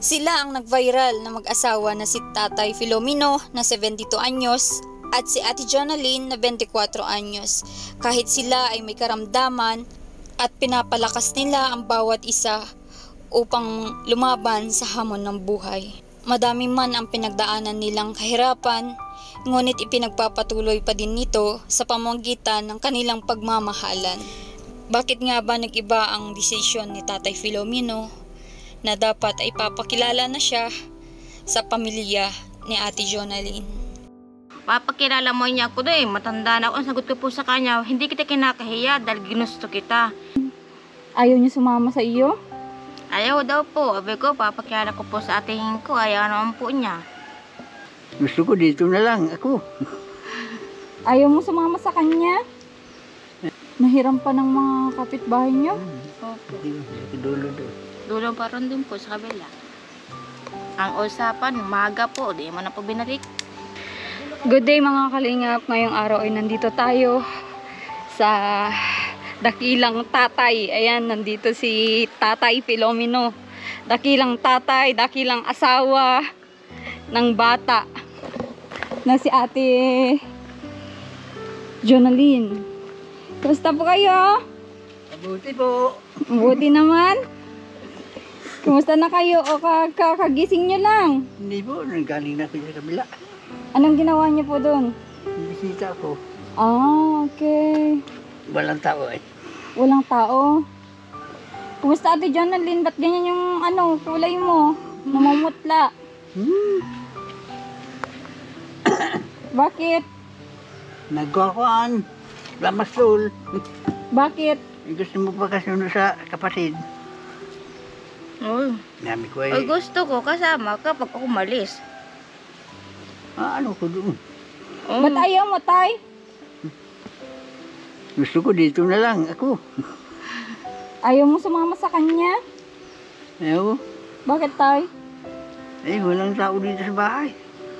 Sila ang nag-viral na mag-asawa na si Tatay Filomeno na 72 anyos at si Ate Jonalyn na 24 anyos. Kahit sila ay may karamdaman at pinapalakas nila ang bawat isa upang lumaban sa hamon ng buhay. Madami man ang pinagdaanan nilang kahirapan, ngunit ipinagpapatuloy pa din nito sa pamamagitan ng kanilang pagmamahalan. Bakit nga ba nag-iba ang desisyon ni Tatay Filomeno na dapat ay papakilala na siya sa pamilya ni Ate Jonalyn? Papakilala mo niya ako doon, matanda na ako. Ang sagot ko po sa kanya, hindi kita kinakahiya dahil ginusto kita. Ayaw niyo sumama sa iyo? Ayaw daw po. Sabi ko, papakilala ko po sa ating ko. Ayaw naman po niya. Gusto ko dito na lang ako. Ayaw mo sumama sa kanya? Nahiram pa ng mga kapitbahay niyo? Opo. Dulo. Dulo pa ron din po sa kabila. Ang usapan, maga po. Di mo na po binalik. Good day mga kalingap. Ngayong araw ay nandito tayo sa dakilang tatay. Ayan, nandito si Tatay Filomeno. Dakilang tatay, dakilang asawa ng bata na si Ate Jonalyn. Kumusta po kayo? Mabuti po. Mabuti naman. Kumusta na kayo o kakagising nyo lang? Hindi po, nanggaling na ako sa kabila. Anong ginawa niyo po doon? Bisita ko. Ah, okay. Walang tao eh. Walang tao. Kumusta Ate Jonalyn? Ba't ganyan yung kulay mo? Namumutla. Bakit? Nagkakuan. Lamasol. Bakit? Gusto mo pa kasunod sa kapatid? Uy. Nami ko Ay, gusto ko kasama kapag ako umalis. ano ko doon? Ba't ayaw mo, Tay? Gusto ko dito na lang ako. Ayaw mo sumama sa kanya? Ayaw. Bakit, Tay? Walang tao dito sa bahay.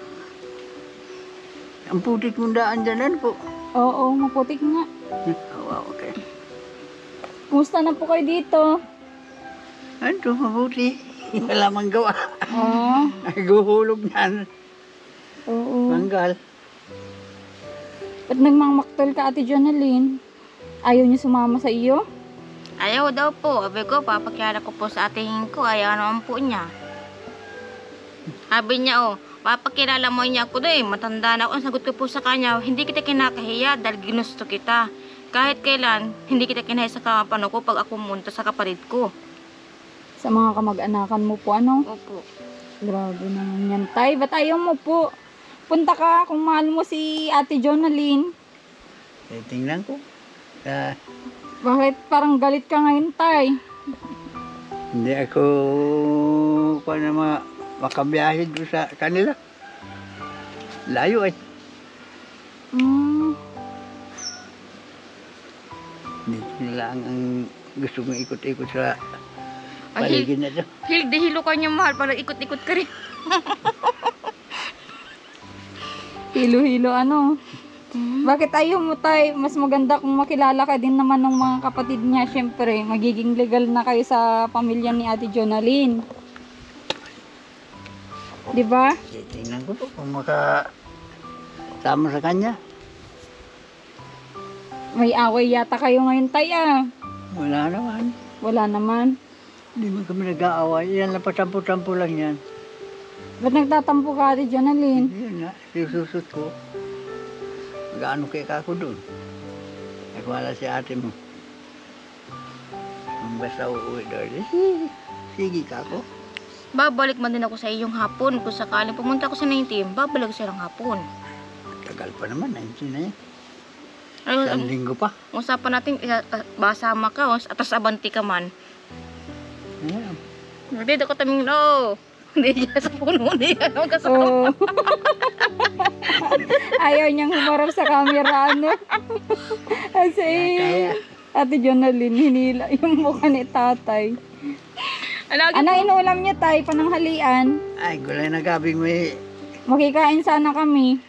Ang putik mong daan dyan po. Oo, maputik nga. Okay. Kumusta na po kayo dito? Ano, mabuti. Wala mang gawa. Oo. Naguhulog niyan. Oo. Manggal. Ba't nagmamaktol ka, Ate Jonalyn? Ayaw niyo sumama sa iyo? Ayaw daw po. Sabi ko, papakilala ko po sa ating ko. Ayaw naman po niya. Sabi niya, papakilala mo niya ako doon, matanda na ako. Ang sagot ko po sa kanya, hindi kita kinakahiya dahil ginusto kita. Kahit kailan, hindi kita kinahiya sa kapano ko pag ako munta sa kapatid ko. Sa mga kamag-anakan mo po, ano? Opo. Grabe naman yan, Tay. Ba't ayaw mo po? Punta ka kung mahal mo si Ate Jonalyn. Tingnan ko. Bakit parang galit ka ngayon, Tay? Hindi ako makabiyahe doon sa kanila. Layo eh. Dito na lang ang gusto kong ikot-ikot sa paligid na ito. Hilo ka niya mahal, parang ikot-ikot ka rin. Hilo-hilo, ano? Bakit ayaw mo, Tay? Mas maganda kung makilala ka din naman ng mga kapatid niya. Siyempre, magiging legal na kayo sa pamilya ni Ate Jonalyn. Diba? Tingnan ko po kung makasama sa kanya. May away yata kayo ngayon, Tay, ah. Wala naman. Wala naman. Hindi man kami nag-aaway. Yan lang, patampo-tampo lang yan. Ba't nagtatampo ka, Ate Jonalyn? Yun na, sisusot ko. Mag-ano kaya ka ako doon. Nagwala si ate mo. Kung basta uuwi doon, sige ka ako. Babalik man din ako sa iyong hapon. Kung sakaling pumunta ako sa 19, babalik sa ilang hapon. Tagal pa naman, 19 na yan. Ayun, Isang linggo pa. usapan natin, basama ka, atas abanti ka man. Ayan. Hindi, ako taming hindi siya sa puno, hindi ano kasama. Oo. Ayaw niyang humarap sa camera, ano? Kasi, Kaya. Ate Jonalyn, hinila yung mukha ni Tatay. Ano inulam niyo, Tay, pananghalian? Ay, gulay na gabing may... Makikain sana kami.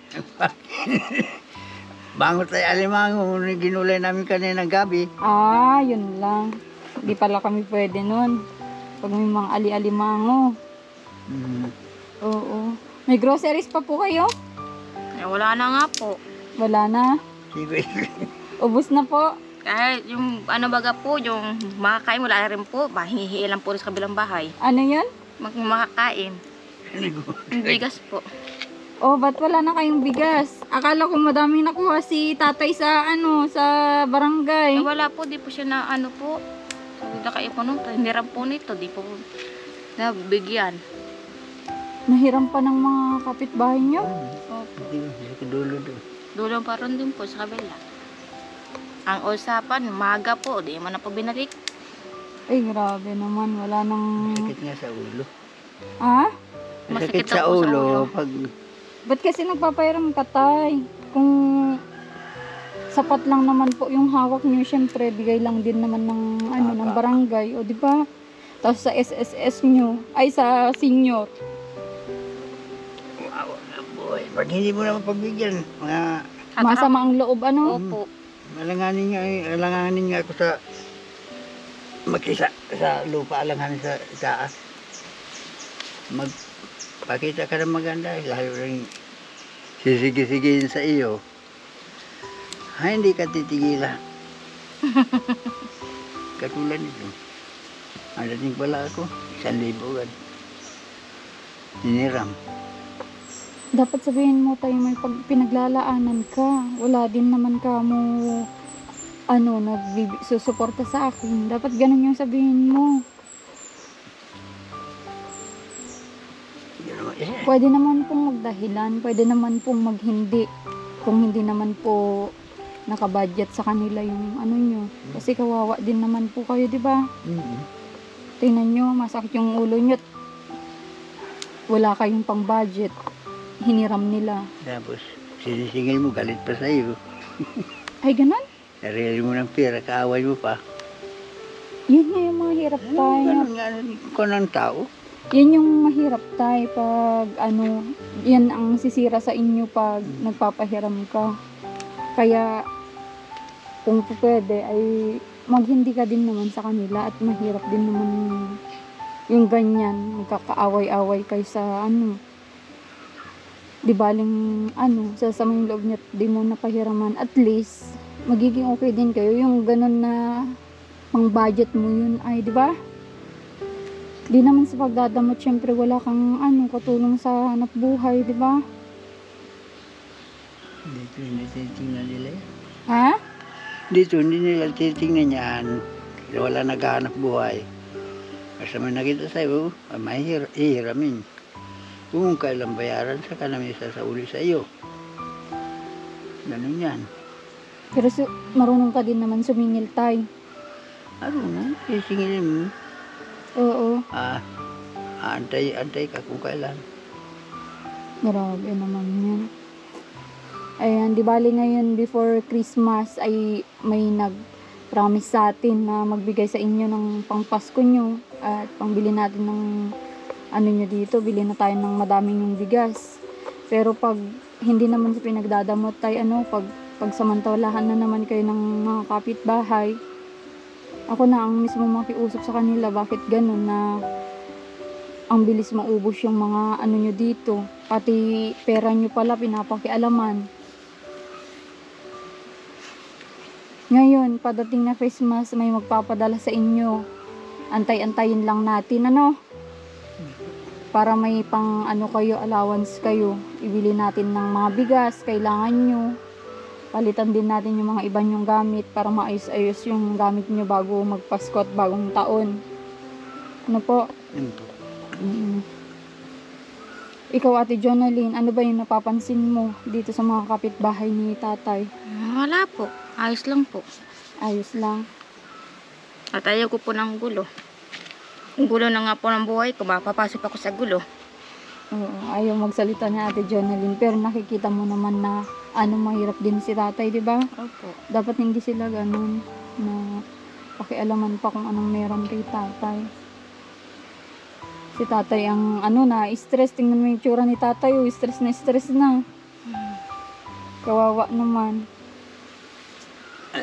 Bangot tayo alimango, ginulay namin kanina gabi. Ah, yun lang. Hindi pala kami pwede nun. Pag may mga ali-alimango. Mm. Oo. May groceries pa po kayo? Eh, wala na nga po. Wala na. Sige. Ubus na po. Kahit yung ano baga po, yung makakain wala rin po. Mahihihi lang po rin sa kabilang bahay. Ano yan? Makakain. Yung bigas po. Oh, ba't wala na kayong bigas? Akala ko madaming nakuha si tatay sa sa barangay. Eh, wala po, di po siya na ano po. Sabi na kayo po nung, hiniram po nito, di po nabigyan. Nahiram pa ng mga kapitbahay nyo? Opo. Hindi ko dulo doon. Dulong pa rin din po sa kabila. Ang usapan, maga po, di mo na po binalik. Ay, grabe naman. Wala nang... Sakit nga sa ulo. Ha? Masakit Masakit daw sa po sa ulo. ulo. Pag Ba't kasi nagpapairam ka, tay? Kung sapat lang naman po yung hawak niyo, syempre, bigay lang din naman ng, ng barangay. O, di ba? Tapos sa SSS nyo, ay sa senior. wow, boy. Pag hindi mo naman pagbigyan, mga Masama ang loob, ano? Opo. alanganin nga ako sa magkisa sa lupa, alanganin sa itaas. Magpakita ka ng maganda, lalo rin sisigi-sigiin sa iyo. Ay, hindi ka titigilan. Katulad nito. Ang dating pala ako, 1,000 agad. Hiniram. Dapat sabihin mo tayo may pinaglalaanan ka. Wala din naman ka mo susuporta sa akin. Dapat ganun yung sabihin mo. Pwede naman pong magdahilan, pwede naman pong maghindi. Kung hindi naman po nakabudget sa kanila yung nyo. Kasi kawawa din naman po kayo, di ba? Tingnan nyo, masakit yung ulo nyo. Wala kayong pang budget. Hiniram nila. Tapos, sinisingil mo, galit pa sa iyo. Ay, ganun? Narili mo ng pera, kaaway mo pa. Yun nga yung mahirap tayo. Ganun nga ko ng tao. Yan yung mahirap tayo pag yan ang sisira sa inyo pag nagpapahiram ka. Kaya, kung pwede, ay maghindi ka din naman sa kanila at mahirap din naman yung ganyan. Magkakaaway-away kayo sa di baling sasama yung loob niya at di mo napahiraman. At least, magiging okay din kayo. Yung ganun na pang budget mo yun ay, di ba? Di naman sa pagdadamot, syempre wala kang katulong sa hanap buhay, di ba? Dito hindi titingnan nila yan. Ha? Dito hindi nila titingnan yan. Wala naghahanap buhay. Basta may nakita sa'yo, ihiramin. Kung kailan bayaran, saka namin sasauli sa iyo. Ganun yan. Pero marunong ka din naman sumingil, tay. Ano, sisingilin mo. Oo. Antay ka kung kailan. Grabe naman yan. Ayan, di bali ngayon before Christmas ay may nag-promise sa atin na magbigay sa inyo ng pangpasko nyo at pangbili natin ng nyo dito, bili na tayo ng madaming yung bigas. Pero pag hindi naman sa pinagdadamot tayo, pag samantalahan na naman kayo ng mga kapitbahay, ako na ang mismo makiusap sa kanila, bakit ganun na ang bilis maubos yung mga nyo dito. Pati pera nyo pala pinapakialaman. Ngayon, padating na Christmas, may magpapadala sa inyo. Antay-antayin lang natin, para may pang kayo, allowance kayo. Ibili natin ng mga bigas, kailangan nyo. Palitan din natin yung mga iba nyong gamit para maayos-ayos yung gamit nyo bago magpasko at bagong taon. Ano po? Ikaw, Ate Jonalyn, ano ba yung napapansin mo dito sa mga kapitbahay ni tatay? Wala po. Ayos lang po. Ayos lang. At ayaw ko po ng gulo. Ang gulo na nga po ng buhay ko, mapapasok ako sa gulo. Oo, ayaw magsalita ni Ate Jonalyn, pero nakikita mo naman na mahirap din si tatay, di ba? Opo. Dapat hindi sila ganun na pakialaman pa kung anong meron kay tatay. Si tatay ang na-stress. Tingnan mo yung tsura ni tatay, stress na. Kawawa naman.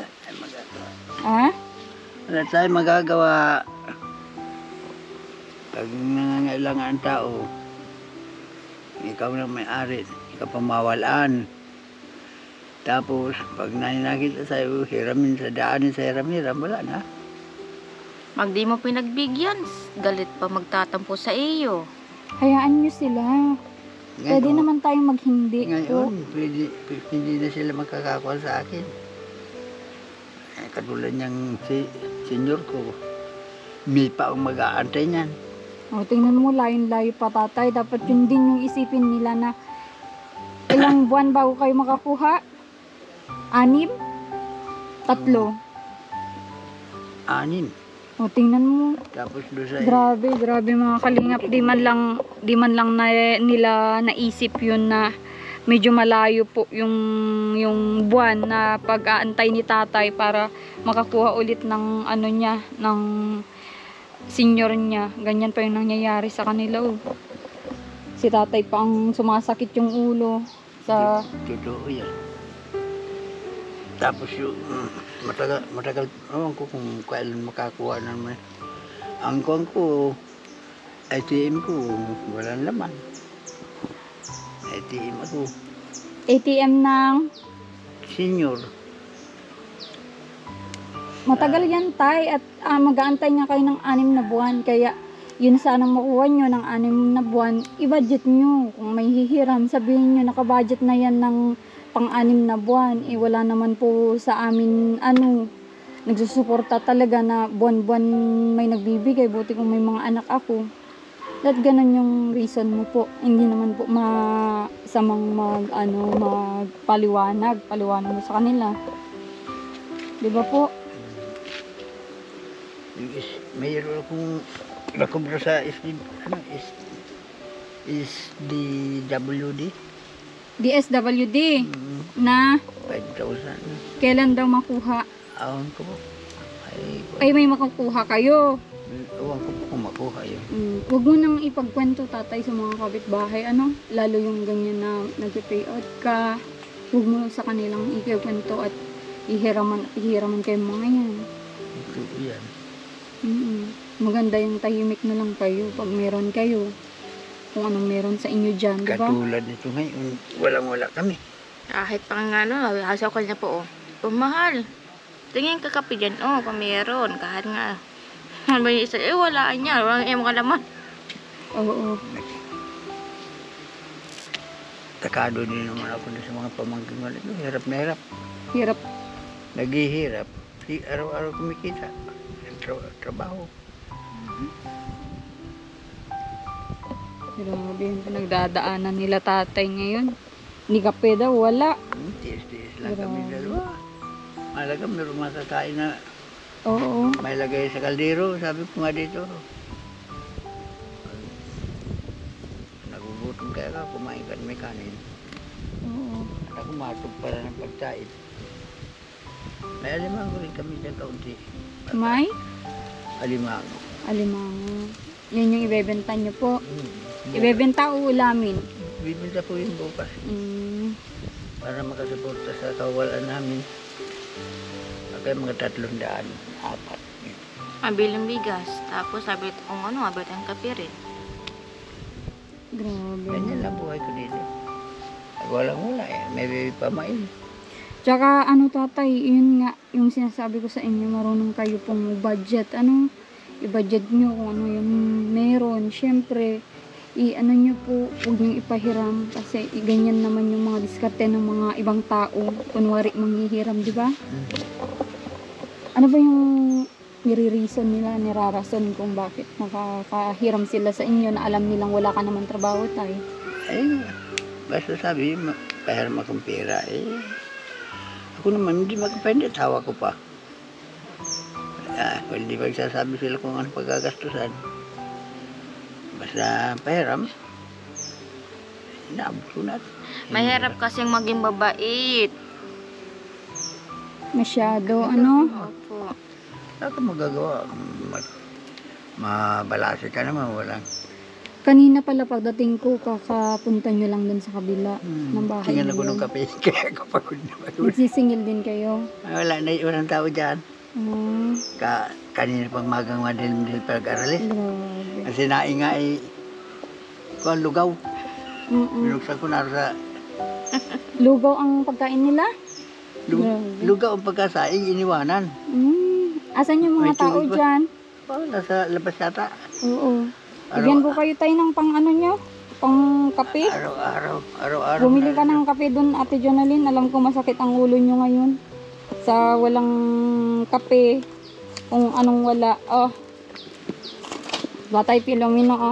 Wala tayo magagawa. Pag nangangailangan ang tao, ikaw na may-ari, ikaw pamawalaan. Tapos, pag nakita sa'yo, hiramin sa daanin sa hiram-hiram, wala na. Pag di mo pinagbigyan, galit pa magtatampo sa iyo. Hayaan nyo sila. Pwede naman tayong maghindi po. Ngayon, hindi na sila magkakakuha sa akin. Katulad niyang senior ko, may pa ang mag-aantay niyan. O, tingnan mo, layo-layo pa tatay. Dapat yun din yung isipin nila na ilang buwan bago kayo makakuha? 6? 3? 6. O, tingnan mo. Tapos doon sa... Grabe mga kalingap. Di man lang nila naisip yun na medyo malayo po yung buwan na pag-aantay ni tatay para makakuha ulit ng ano niya, ng senior niya. Ganyan pa yung nangyayari sa kanila. Oh. Si tatay pa ang sumasakit yung ulo sa... Totoo yan. Tapos yung matagal, ewan ko kung kailan makakuha naman. Ang kuwan ko, ATM ko, walang laman. ATM ako. ATM ng... Senior. Matagal yan tay at mag-aantay nga kayo ng 6 na buwan. Kaya yun sana makuha nyo ng 6 na buwan, i-budget nyo. Kung may hihiram, sabihin nyo nakabudget na yan ng pang-6 na buwan. Wala naman po sa amin nagsusuporta talaga na buwan-buwan may nagbibigay. Buti kung may mga anak ako. That ganun yung reason mo po. Hindi naman po masamang magpaliwanag mo sa kanila. Di ba po? Mayroon akong nakubra sa SDWD. DSWD na 5,000. kailan daw makuha? Awan ko po. Ay may makukuha kayo. Awan ko po kung makuha yun. Huwag mo nang ipagkwento tatay sa mga kapitbahay. Lalo yung ganyan na nag-pay out ka. Huwag mo sa kanilang ikikwento at ihiraman kayo mga yan. Ito yan. Maganda yung tahimik na lang kayo pag meron kayo. Kung anong meron sa inyo dyan, di ba? Katulad nito ngayon, walang-wala kami. Kahit pa nga hasaw ko niya po, mahal. Tingin ka kape dyan, kung meron. Kahit nga, may isa, wala niya, walang mga laman. Oo. Takado din naman ako sa mga pamangkin ko. Hirap na hirap. Hirap. Naghihirap. Araw-araw kumikita. Trabaho. Grabe yung pinagdadaanan nila tatay ngayon. Hindi kape daw, wala. Tiis-tiis lang kami dalawa. Malaga, meron makakain na Oo. may lagay sa kaldero. Sabi ko nga dito. Nagugutom kaya ka, kumain ka may kanin. Oo. At ako matog para ng pagkain. May alimango rin kami dyan kaunti. May? Alimango. Alimango. Yun yung ibebenta nyo po. Ibebenta o ulamin? Bibinta po yun bukas. Para makasuporta sa kawalan namin. Kaya mga 300, 4. Mabiling bigas. Tapos sabi kung abit ang kape rin. Grabe. Ganyan lang buhay ko dito. Walang-wala may baby pa main. Tsaka tatay, yun nga, yung sinasabi ko sa inyo, marunong kayo pong budget. I-budget nyo kung ano yung meron. Siyempre, nyo po, huwag nyo ipahiram. Kasi ganyan naman yung mga diskarte ng mga ibang tao. Kunwari, manghihiram, di ba? Ano ba yung nire-reason nila, nirarason kung bakit nakakahiram sila sa inyo na alam nilang wala ka naman trabaho tayo? Ay, basta sabi, pahiram akong pera. Ako naman, hindi magkapende, tawa ko pa. Well, di magsasabi sila kung ano pagkagastusan. Basta pahiram, inaabot ko na. Mahirap kasing maging babait. Masyado, Opo. Wala ka magagawa. Mabalasi ka naman, walang. Kanina pala pagdating ko, kakapunta nyo lang dun sa kabila ng bahay. Tingnan ako ng kape, kaya ako pagod na pagod. Nagsisingil din kayo. Walang tao dyan. Kanina pang magang madilim-dilim pag-arali. Grabe. Ang sinaing nga ay kuwan, lugaw. Mm-mm. Binuksan ko na sa Lugaw ang pagkain nila? Grabe. lugaw ang pagkasaing, iniwanan. Asan yung mga May tao tubig ba? dyan? Nasa labas yata. Oo. Bigyan ko kayo tayo ng pang ano nyo? Pang kape? Araw-araw. Bumili ka ng kape doon, Ate Jonalyn. Alam ko masakit ang ulo nyo ngayon. Sa walang kape. Kung anong wala. Oh. Batay Filomeno, oh.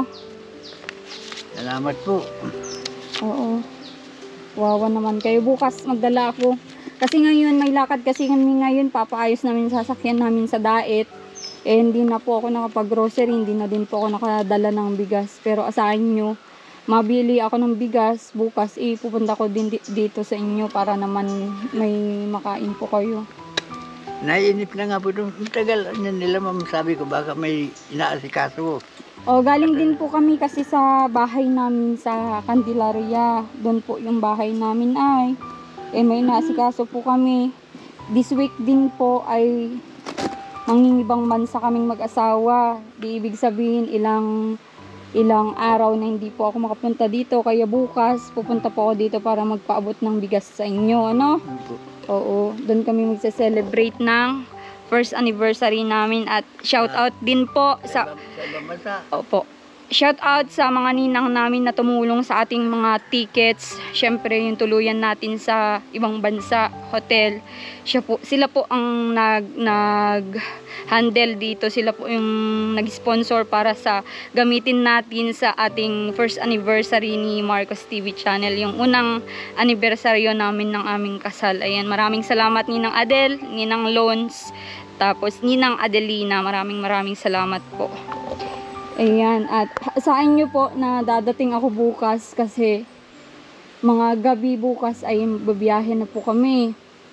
Salamat po. Oo. Wawa naman kayo. Bukas magdala ako. Kasi ngayon, may lakad kasi kami ngayon. Papaayos namin yung sasakyan namin sa daet. Eh, hindi na po ako nakapag-grocery. Hindi na din po ako nakadala ng bigas. Pero asahin nyo, mabili ako ng bigas. Bukas, pupunta ko din dito sa inyo para naman may makain po kayo. Naiinip na nga po doon. Tagal nila sabi ko baka may inaasikaso. O, galing din po kami kasi sa bahay namin sa Candelaria. Doon po yung bahay namin ay. May naasikaso po kami. This week din po ay mangingibang bansa kaming mag-asawa. Di ibig sabihin ilang araw na hindi po ako makapunta dito. Kaya bukas pupunta po ako dito para magpaabot ng bigas sa inyo. Ano? Oo. Doon kami magse-celebrate ng first anniversary namin. At shout out din po sa ibang bansa. Opo. Shout out sa mga ninang namin na tumulong sa ating mga tickets. Syempre yung tuluyan natin sa ibang bansa, hotel. Sila po ang nag-handle dito. Sila po yung nag-sponsor para sa gamitin natin sa ating first anniversary ni Marcos TV Channel. Yung unang anibersaryo namin ng aming kasal. Ayan, maraming salamat Ninang Adel, Ninang Loans, tapos Ninang Adelina. Maraming salamat po. Ayan, at saan nyo po na dadating ako bukas kasi mga gabi bukas ay babiyahe na po kami.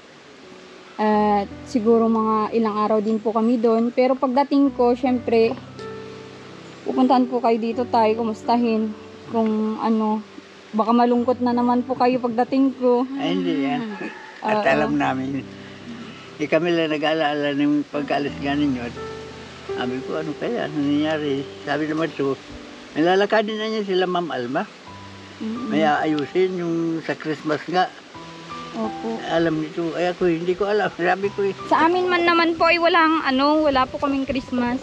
At siguro mga ilang araw din po kami doon. Pero pagdating ko, syempre, pupuntahan po kayo dito tayo, kumustahin. Kung ano, baka malungkot na naman po kayo pagdating ko. Ay, hindi yan. At alam namin. Kami lang nag-alaala ng pagkaalis nga ninyo. Sabi ko, ano kaya? Ano nangyari? Sabi naman so, may lalakadin na niya sila Ma'am Alma. May aayusin yung sa Christmas nga. Opo. Alam nito. Ay ako, hindi ko alam. Sabi ko eh. Sa amin man naman po ay wala po kaming Christmas.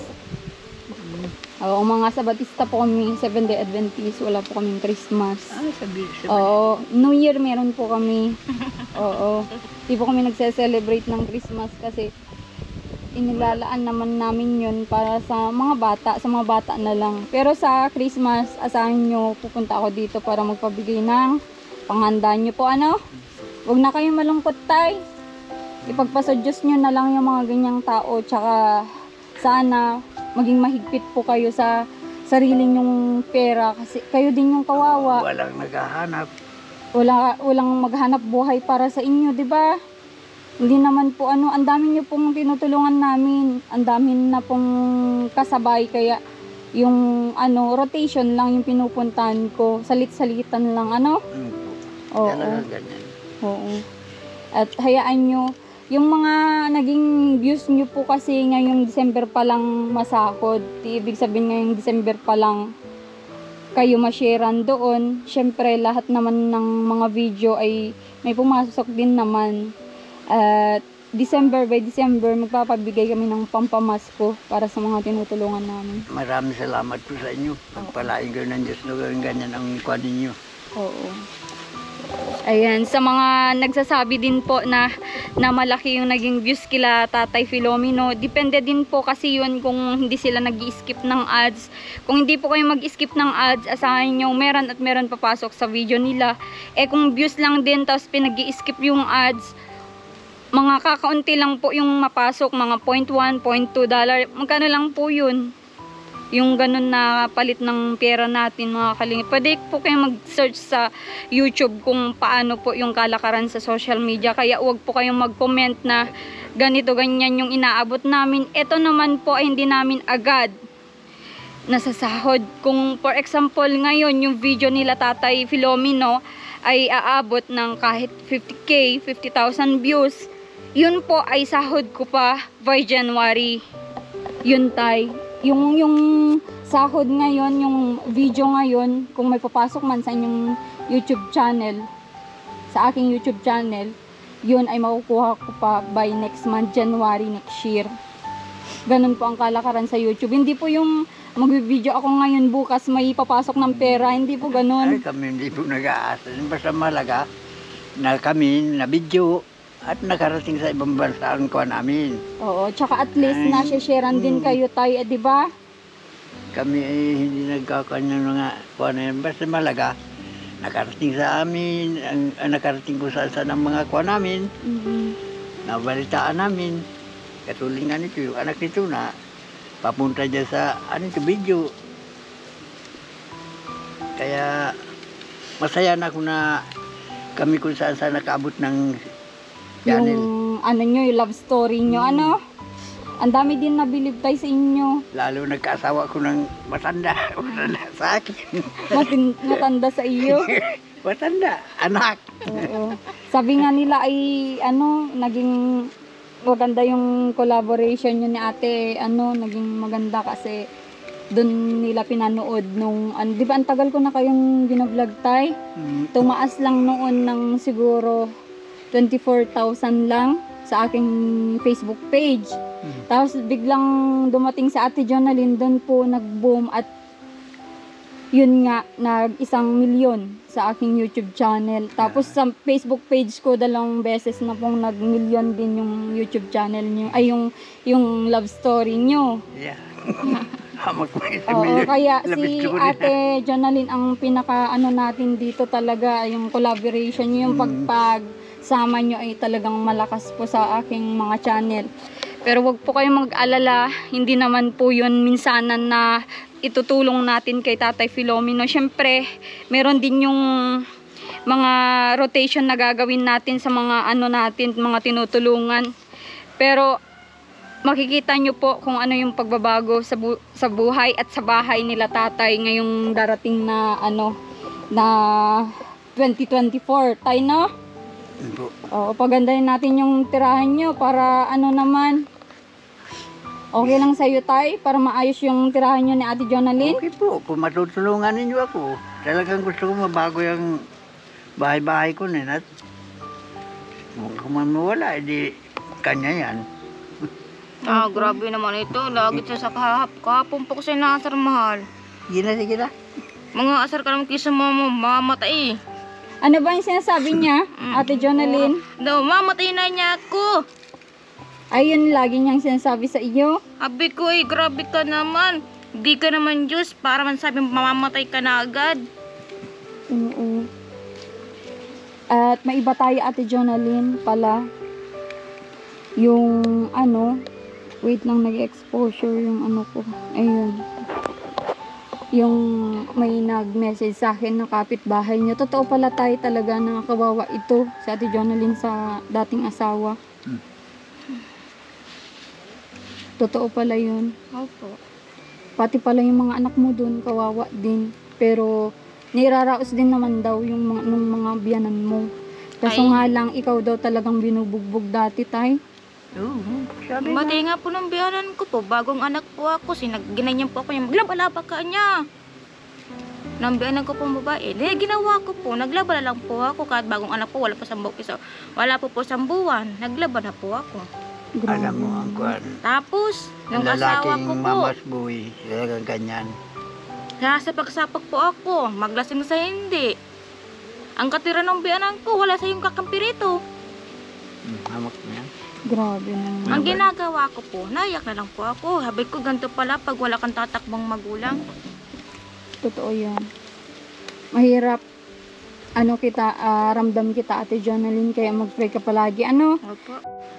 Oo, mga Sabatista po kami, 7-day Adventist, wala po kaming Christmas. Sabi. Oo, New Year meron po kami. Oo. Di po kami nagse-celebrate ng Christmas kasi inilalaan naman namin yun para sa mga bata na lang. Pero sa Christmas, asahan nyo, pupunta ako dito para magpabigay ng panghanda nyo po, ano? Huwag na kayong malungkot tay. Ipagpasa Diyos nyo na lang yung mga ganyang tao, tsaka sana maging mahigpit po kayo sa sarili nyong pera kasi kayo din yung kawawa. Walang naghahanap. Walang maghanap buhay para sa inyo, di ba? Hindi naman po ang dami niyo pong tinutulungan namin. Ang dami na pong kasabay kaya yung rotation lang yung pinupuntahan ko. Salit-salitan lang Oo. Ganyan. Oo. At hayaan nyo, yung mga naging views nyo po kasi ngayong December pa lang masahod. Ibig sabihin ngayong December pa lang kayo ma-sharean doon. Syempre lahat naman ng mga video ay may pumasok din naman. At by December, magpapabigay kami ng pampamasko para sa mga tinutulungan namin. Maraming salamat po sa inyo. Pagpalain kayo ng Diyos na gawin ganyan ang kuwan ninyo. Oo. Ayan, sa mga nagsasabi din po na malaki yung naging views kila Tatay Filomeno, depende din po kasi yun kung hindi sila nag-i-skip ng ads. Kung hindi po kayo mag-skip ng ads, asahan nyo meron papasok sa video nila. Kung views lang din tapos pinag-i-skip yung ads, mga kakaunti lang po yung mapasok, mga $0.1, $0.2. Magkano lang po yun? Yung ganun na palit ng pera natin mga kalingit. Pwede po kayo mag-search sa YouTube kung paano po yung kalakaran sa social media. Kaya huwag po kayong mag-comment na ganito, ganyan yung inaabot namin. Ito naman po ay hindi namin agad nasasahod. Kung for example ngayon yung video nila Tatay Filomeno ay aabot ng kahit 50K, 50,000 views. Yun po ay sahod ko pa by January. Yun tay. yung sahod ngayon, yung video ngayon, kung may papasok man sa inyong YouTube channel, sa aking YouTube channel, yun ay makukuha ko pa by next month, January next year. Ganun po ang kalakaran sa YouTube. Hindi po yung mag-video ako ngayon, bukas may papasok ng pera. Hindi po ganun. Ay, kami hindi po nag-aasa. Basta malaga na kami na video at nakarating sa ibang bansa ang kuha namin. Oo, tsaka at least nasya-sharean din kayo tayo, di ba? Kami ay hindi nagkakanya mga kuha na yan. Basta malaga nakarating sa amin, ang nakarating ko sa ang mga kuha namin, nabalitaan namin. Katuloy nga nito, yung anak nito na papunta dyan sa video. Kaya masaya na ako na kami kung saan nakaabot ng channel. Yung yung love story nyo, ang dami din nabilib tayo sa inyo. Lalo nagkaasawa ko ng matanda sa akin. Matanda sa iyo. Matanda, anak. Oo. Sabi nga nila ay naging maganda yung collaboration nyo ni ate, naging maganda kasi doon nila pinanood nung, di ba ang tagal ko na kayong binablog tay? Tumaas lang noon ng siguro 24,000 lang sa aking Facebook page. Tapos biglang dumating sa Ate Jonalyn, doon po nag-boom at yun nga, nag 1 milyon sa aking YouTube channel. Tapos sa Facebook page ko, 2 beses na pong nag-milyon din yung YouTube channel nyo. Ay, yung love story nyo. Yeah. Oo, kaya si Ate Jonalyn ang pinaka natin dito talaga, yung collaboration nyo, yung pagpagsama nyo ay talagang malakas po sa aking mga channel. Pero wag po kayong mag-alala, hindi naman po yun minsanan na itutulong natin kay Tatay Filomeno. Siyempre, meron din yung mga rotation na gagawin natin sa mga natin, mga tinutulungan. Pero makikita nyo po kung ano yung pagbabago sa buhay at sa bahay nila tatay ngayong darating na na 2024. Tay, no? Oo, pagandahin natin yung tirahan nyo para naman. Okay lang sa'yo, tay? Para maayos yung tirahan nyo ni Ate Jonalyn? Okay po, kung matutulungan ninyo ako. Talagang gusto ko mabago yung bahay-bahay ko na. Kung mawala, edi kanya yan. Grabe naman ito. Lagi siya sa kahapon po kasi naasar, mahal. Sige na. Mga asar ka naman kisa mamatay. Ano ba yung sinasabi niya, Ate Jonalyn? Mamatay na niya ako. Ayun, lagi niyang sinasabi sa iyo. Abi ko grabe ka naman. Di ka naman Diyos para man sabi mamamatay ka na agad. Oo. At may iba tayo, Ate Jonalyn, pala. Yung wait lang, nag-exposure yung ko. Ayun. Yung may nag-message sa akin na kapitbahay niyo. Totoo pala tayo talaga na kawawa ito sa Ate Jonalyn sa dating asawa. Totoo pala yun. Opo. Pati pala yung mga anak mo dun, kawawa din. Pero niraraos din naman daw yung mga biyanan mo. Kaso nga lang, ikaw daw talagang binubugbog dati, tay. Sabi Matay nga po ng biyanan ko po. Bagong anak po ako. Ginanyan po ako yung maglaba-laba ka niya. Nang biyanan ko po babae. Ginawa ko po. Naglaba na lang po ako. Kahit bagong anak po, wala po isang buwan. Naglaba na po ako. Grabe. alam mo ang kuwan. Tapos, nung asawa ko po, mamas buhay, talagang ganyan. sasapak-sapak po ako. Maglasing sa hindi. Ang katira ng biyanan ko, wala sa yung kakampi rito. Hamak mo yan. Grabe naman. Ang ginagawa ko po, naiyak na lang po ako. Habig ko ganito pala pag wala kang tatakbong magulang. Totoo yan. Mahirap. Ramdam kita, Ate Jonalyn, kaya mag-pray ka palagi. Opo.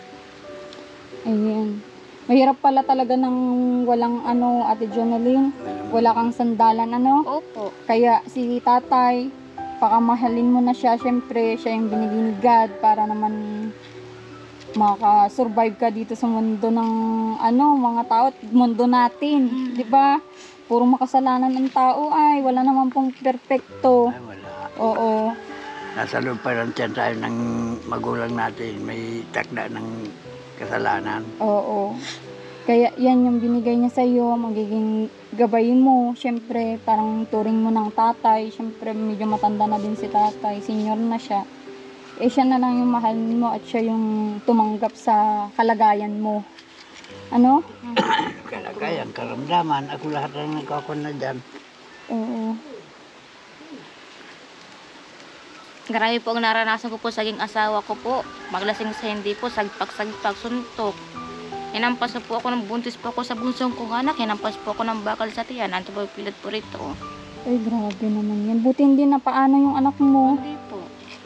Ayan. Mahirap pala talaga ng walang Ate Jonalyn. Wala kang sandalan, Opo. Kaya si tatay, pakamahalin mo na siya. Siyempre, siya yung binigay ni God para naman maka-survive ka dito sa mundo ng mga tao at mundo natin. Di ba? Puro makasalanan ng tao ay wala naman pong perfecto. Ay, wala. Oo. Nasa loob pa rin tiyan tayo ng magulang natin. May takda ng kasalanan. Oo. Kaya yan yung binigay niya sa'yo, magiging gabay mo. Siyempre, parang turing mo ng tatay. Siyempre, medyo matanda na din si tatay. Senior na siya. Eh, siya na lang yung mahal mo at siya yung tumanggap sa kalagayan mo. Ano? Kalagayan, karamdaman. Ako lahat ang nagkakon na dyan. Oo. Grabe po ang naranasan ko po sa naging asawa ko po. Maglasing sa hindi po, sagpak-sagpak, suntok. Hinampas po ako ng buntis po ako sa bunsong kong anak. Hinampas po ako ng bakal sa tiyan. Anto po pilat po rito. Ay, grabe naman yan. Buti hindi na paano yung anak mo. Hindi po.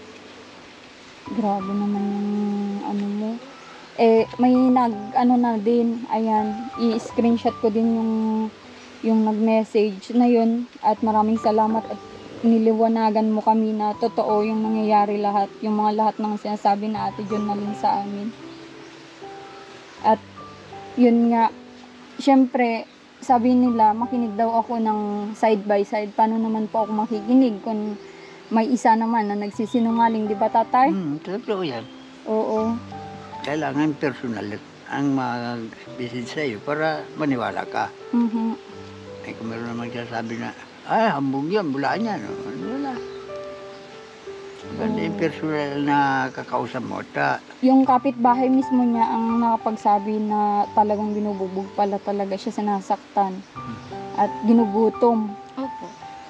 Grabe naman yung ano mo. Eh, may ano na din. Ayan, i-screenshot ko din yung nag-message na yun. At maraming salamat at niliwanagan mo kami na totoo yung nangyayari lahat. Yung mga lahat ng sinasabi na Ate Jonalyn sa amin. At yun nga, syempre, sabi nila, makinig daw ako ng side by side. Paano naman po ako makikinig kung may isa naman na nagsisinungaling, di ba tatay? Totoo yan. Oo. Kailangan personal ang mag-visit sa'yo para maniwala ka. Mhm. Ay kung meron naman sabi na, hambog yan, bulaan yan. Wala. Ganda yung personal na kakausap mo. Yung kapitbahay mismo niya ang nakapagsabi na talagang binububog pala talaga siya, sinasaktan at ginugutom. Opo.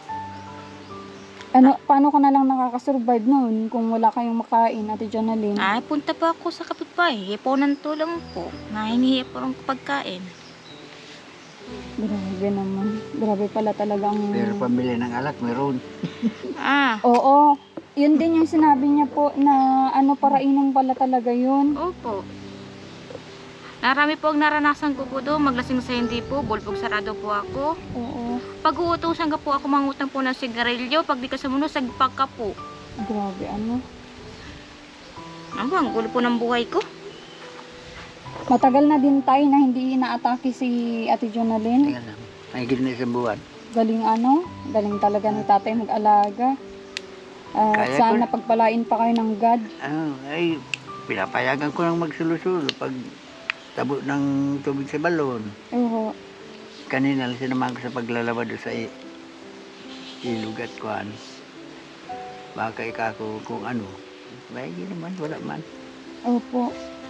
Ano, paano ka na lang nakakasurvive noon kung wala kayong makain, Ate Jonalyn? Ay, punta pa ako sa kapitbahay. Hipo ng tulong po. Nahingi po ng pagkain. Grabe naman. Grabe pala talagang... Pero pamilya ng alak, meron. Oo. Yun din yung sinabi niya po na parainom pala talaga yun. Opo. Narami po ang naranasan ko po doon. Maglasing sa hindi po. Bulpog sarado po ako. Oo. Pag uutusan ka po ako mangutang po ng sigarilyo, pag di ka sumunod, sagpak ka po. Grabe, ano? Ang gulo po ng buhay ko. Matagal na din tayo na hindi inaatake si Ate Jonalyn. Tingnan lang. Mahigit na isang buwan. Galing talaga ni tatay mag-alaga. Kaya Sana ko- pagpalain pa kayo ng God. Ay, pinapayagan ko ng magsulo-sulo pag tabo ng tubig sa balon. Oo. Kanina lang sinamahan ko sa paglalaba doon sa ilog at kuhan. Baka ikako kung ano. Bahigi naman, wala man. Opo.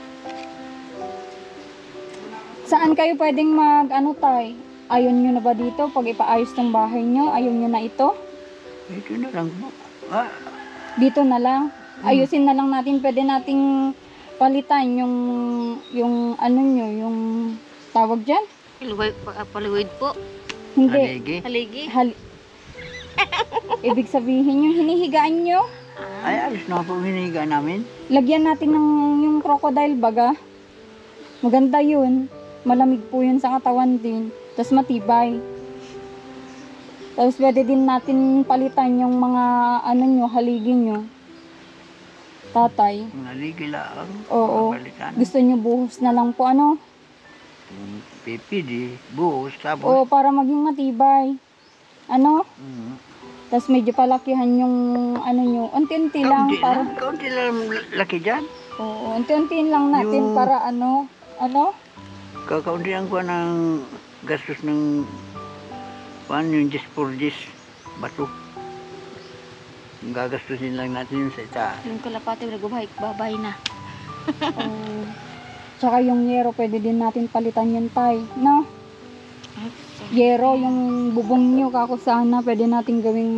Saan kayo pwedeng tay? Ayaw nyo na ba dito? Pag ipaayos ng bahay nyo, ayaw nyo na ito? Ito na lang po. Dito na lang. Ayusin na lang natin. Pwede nating palitan yung yung tawag dyan? Paliwid po. Hindi. Haligi. Haligi. Ibig sabihin yung hinihigaan nyo, Ay, alis na po ang hinihiga namin. lagyan natin ng yung crocodile baga. Maganda yun. Malamig po yun sa katawan din. Tapos matibay. Tapos pwede din natin palitan yung mga haligi nyo. Tatay. Haligi lang. Oo. Palitan. Gusto nyo buhos na lang po Pipidi, buhos, tapos. Oo, para maging matibay. Tapos medyo palakihan yung nyo. Unti-unti lang. Kaunti lang laki dyan. Oo, unti-unti lang natin para Kakauntihan ko ng gastos ng yung 10 for 10 bato. Gagastusin lang natin yun sa itaas. Yung kalapati, babay na. Tsaka yung yero, pwede din natin palitan yun, tay. No? Yero, yung bubong nyo, kako sana, pwede natin gawing,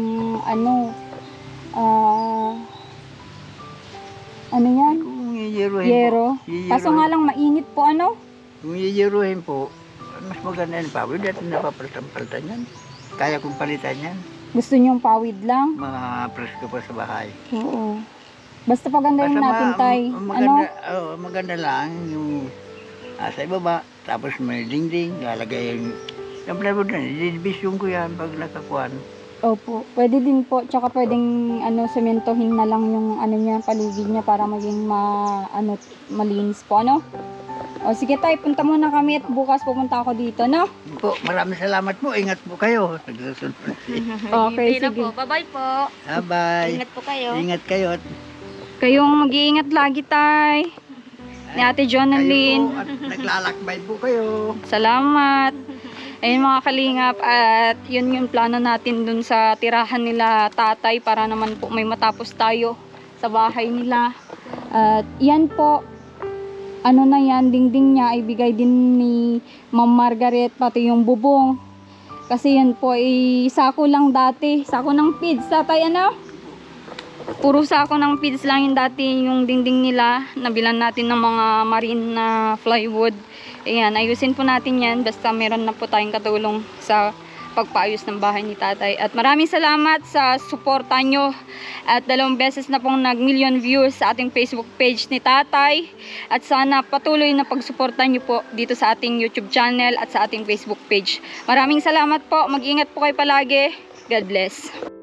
yan? Kung yiyeruhin Yero. po. Kaso nga lang, mainit po, Kung yiyeruhin po, mas maganda yung pawid at napapalitan yan. Kaya kong palitan yan. Gusto nyo yung pawid lang? Mga presko pa sa bahay. Oo. Basta pagandahin natin, tay. Maganda lang yung sa ibaba. Tapos may dingding, lalagay yung plywood na, didibisyon ko yan pag nakakuan. Opo. Pwede din po. Tsaka pwedeng sementohin na lang yung paligid niya para maging malinis po, O sige tay, punta muna kami at bukas pupunta ako dito, no? Po, maraming salamat po. Ingat po kayo. Nagsasunod. Okay, Hindi na sige. po. Bye-bye po. Bye. Ingat po kayo. Ingat kayo. Kayong mag-iingat lagi, tay. ni Ate Jonalyn. Kayo po, at naglalakbay po kayo. Salamat. Ayun mga kalingap, at yun yung plano natin dun sa tirahan nila tatay para naman po may matapos tayo sa bahay nila. At yan po, ano na yan, dingding niya, ibigay din ni Ma'am Margaret, pati yung bubong. Kasi yan po ay sako lang dati, sako ng pids. Tatay ano? Puro sako ng pids lang yung dati yung dingding nila. Nabilan natin ng mga marine na plywood. Ayan, ayusin po natin yan. Basta meron na po tayong katulong sa pagpaayos ng bahay ni tatay. At maraming salamat sa suporta nyo. At 2 beses na pong nag-million views sa ating Facebook page ni tatay. At sana patuloy na pagsuporta nyo po dito sa ating YouTube channel at sa ating Facebook page. Maraming salamat po. Mag-ingat po kayo palagi. God bless.